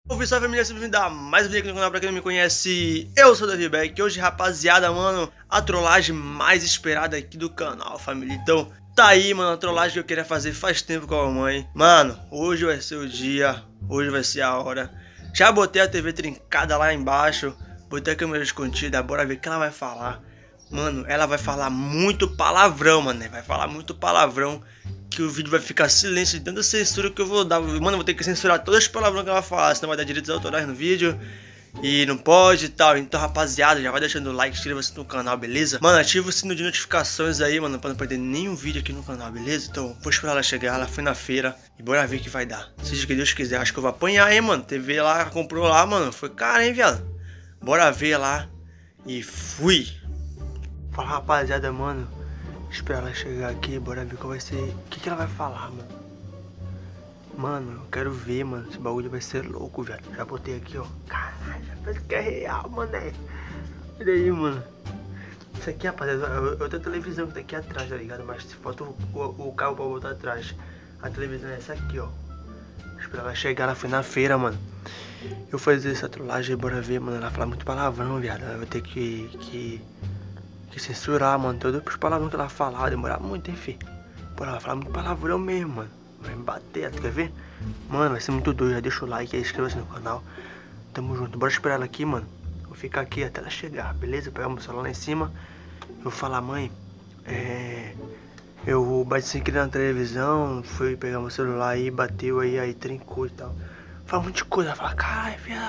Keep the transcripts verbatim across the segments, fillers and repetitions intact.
Salve, salve família, seja bem-vindo a mais um vídeo aqui no canal. Pra quem não me conhece, eu sou o Davi Beck. Hoje, rapaziada, mano, a trollagem mais esperada aqui do canal, família. Então, tá aí, mano, a trollagem que eu queria fazer faz tempo com a mamãe. Mano, hoje vai ser o dia, hoje vai ser a hora. Já botei a T V trincada lá embaixo, botei a câmera escondida, bora ver o que ela vai falar. Mano, ela vai falar muito palavrão, mano, né? Vai falar muito palavrão, que o vídeo vai ficar silêncio de tanta censura que eu vou dar. Mano, eu vou ter que censurar todas as palavrões que ela falar, senão vai dar direitos autorais no vídeo. E não pode e tal. Então, rapaziada, já vai deixando o like, inscreva-se no canal, beleza? Mano, ativa o sino de notificações aí, mano, pra não perder nenhum vídeo aqui no canal, beleza? Então, vou esperar ela chegar, ela foi na feira e bora ver o que vai dar. Seja o que Deus quiser, acho que eu vou apanhar, hein, mano. T V lá, comprou lá, mano, foi caro, hein, viado? Bora ver lá e fui. Fala, rapaziada, mano. Esperar ela chegar aqui, bora ver qual vai ser. O que, que ela vai falar, mano? Mano, eu quero ver, mano. Esse bagulho vai ser louco, velho. Já botei aqui, ó. Caralho, parece que é real, mano. Olha aí, mano. Isso aqui, rapaziada, é outra televisão que tá aqui atrás, tá ligado? Mas se falta o, o, o cabo pra botar atrás. A televisão é essa aqui, ó. Esperar ela chegar, ela foi na feira, mano. Eu vou fazer essa trollagem, bora ver, mano. Ela fala muito palavrão, viado. Eu vou ter que... que... que censurar, mano, todos os palavrões que ela falar, vai demorar muito, hein, fi. Bora, ela fala muito palavrão mesmo, mano. Vai me bater, tu quer ver? Mano, vai ser muito doido, já deixa o like aí, inscreva-se no canal. Tamo junto, bora esperar ela aqui, mano. Vou ficar aqui até ela chegar, beleza? Pegar meu celular lá em cima. Eu vou falar, mãe, é... eu bati sem querer na televisão, fui pegar meu celular aí, bateu aí, aí trincou e tal. Fala um monte de coisa, fala, caralho, filha,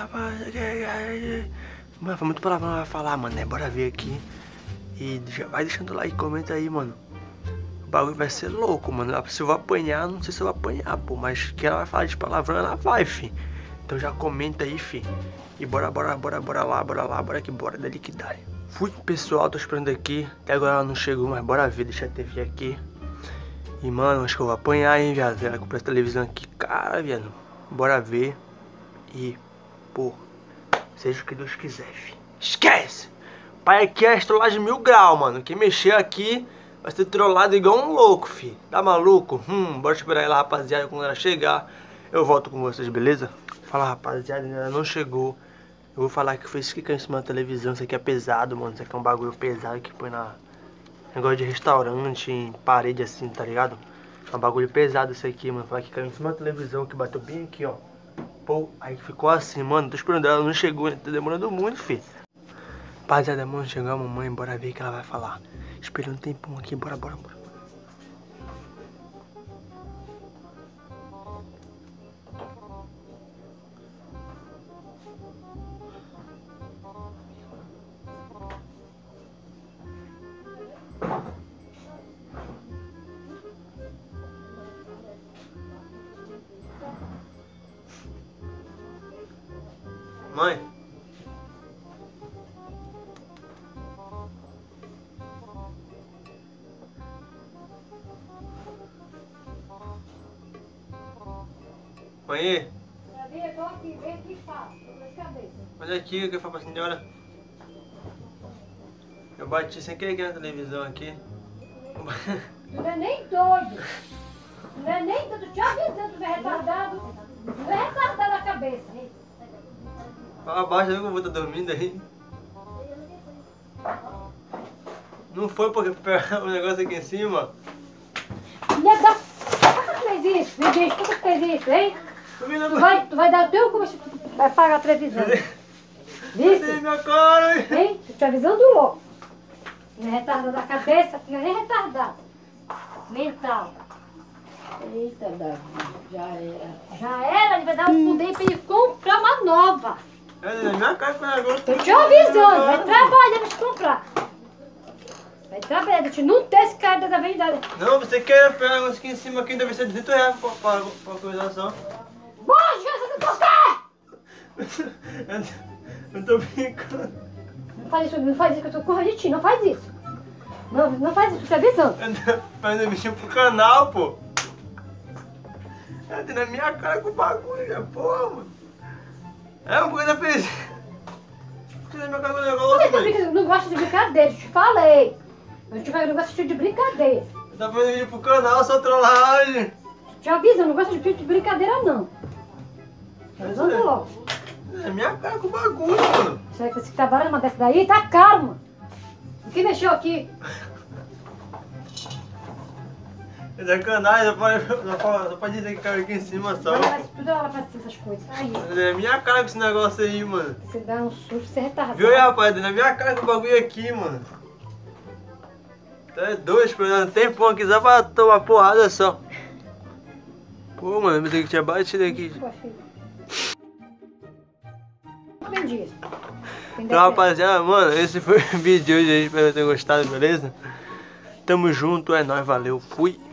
mano, foi muito palavrão ela vai falar, mano, né? Bora ver aqui. E já vai deixando o like, comenta aí, mano. O bagulho vai ser louco, mano. Se eu vou apanhar, não sei se eu vou apanhar, pô. Mas que ela vai falar de palavrão, ela vai, fi. Então já comenta aí, fi. E bora, bora, bora, bora lá, bora lá, bora que bora, dali que dá. Fui, pessoal, tô esperando aqui. Até agora ela não chegou, mas bora ver, deixa a T V aqui. E, mano, acho que eu vou apanhar, hein, viado. Ela comprou essa televisão aqui, cara, viado. Bora ver. E, pô, seja o que Deus quiser, fi. Esquece! Pai, aqui é a trollagem mil grau, mano. Quem mexer aqui vai ser trollado igual um louco, fi. Tá maluco? Hum, bora esperar ela, rapaziada. Quando ela chegar, eu volto com vocês, beleza? Fala, rapaziada, ela não chegou. Eu vou falar que foi isso que caiu em cima da televisão. Isso aqui é pesado, mano. Isso aqui é um bagulho pesado que põe na... negócio de restaurante, em parede assim, tá ligado? É um bagulho pesado isso aqui, mano. Falar que caiu em cima da televisão, que bateu bem aqui, ó. Pô, aí ficou assim, mano. Tô esperando ela, não chegou, tá demorando muito, fi. Rapaziada, mano, chegou a mamãe, bora ver o que ela vai falar. Esperando um tempão aqui, bora, bora, bora. Mãe? Mãe? Davi, eu tô aqui, vem aqui e fala, tô com dor de cabeça. Olha aqui o que eu falo pra senhora. Eu bati sem querer aqui na televisão aqui. Tu não é nem doido. Tu não é nem doido, te avisando, tu é retardado. Tu é retardado a cabeça. Fala baixo, eu vou estar dormindo aí. Não foi porque pegar o negócio aqui em cima? Filha da... Por que tu fez isso? Me diz, por que tu fez isso, hein? Tu vai, tu vai dar o teu como tu vai pagar a televisão. Disse? Minha cara, hein? Tô te avisando louco. Não é retardado da cabeça, tu não é nem retardado. Mental. Eita, Davi, já era. Já era, ele vai dar um poder pra ele comprar uma nova. É na minha cara que o negócio. Tô te avisando, vai trabalhar pra te comprar. Vai trabalhar, deixa eu não ter esse cara da verdade. Não, você quer pegar o negócio aqui em cima, aqui deve ser duzentos reais pra, pra, pra coisação. Boa, você não quer! Eu tô brincando. Não faz isso, não faz isso que eu tô correndo de ti, não faz isso. Não, não faz isso, tô te avisando. Eu tô fazendo bichinho pro canal, pô. É na minha cara com o bagulho, já, porra, mano. É uma coisa fez. Você na minha cara com o negócio, Por que eu não gosto de brincadeira? Eu te falei. Eu te falei que eu não gosto de brincadeira. Tá fazendo vídeo pro canal, só trollagem. Te aviso, eu não gosto de brincadeira, não. Resolve logo. É minha cara com bagulho, mano. Isso aí, você que trabalha numa dessa daí, tá caro, mano. O que mexeu aqui? É sacanagem, só pode, só, pode, só pode dizer que caiu aqui em cima só. Mas vai tudo ela pra cima, essas coisas. Aí, É minha cara com esse negócio aí, mano. você dá um susto, você retarda. Viu aí, rapaz? É minha cara com o bagulho aqui, mano. Tá doido, esperando tempão aqui só pra tomar porrada só. Pô, mano, eu pensei que tinha batido aqui. Entendi. Então, rapaziada, mano, esse foi o vídeo de hoje aí. Espero que tenham gostado, beleza? Tamo junto, é nóis, valeu, fui.